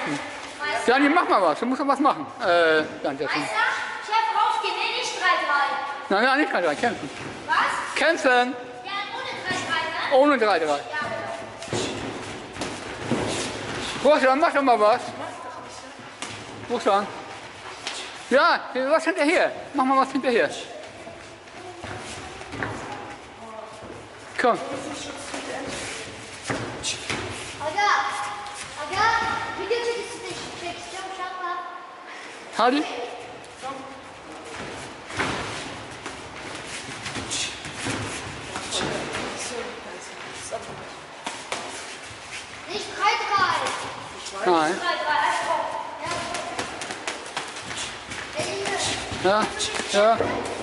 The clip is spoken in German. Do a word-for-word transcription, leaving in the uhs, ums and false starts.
kämpfen. Daniel, mach mal was. Du musst doch was machen. Äh, dann jetzt. Meister, Chef, rausgehen. Nee, nicht drei drei. Nein, nein, nicht drei drei. Kämpfen. Was? Kämpfen. Ja, ohne drei drei, ne? Ohne drei drei. Ja, genau. Russland, mach doch mal was. Russland. Ja, was hinterher? Mach mal was hinterher. Komm. Aga, Aga, video çekilsin de çekeceğim şapka. Hadi. Nicht drei drei. Nein. drei drei, einfach. Ja. Ja, ja.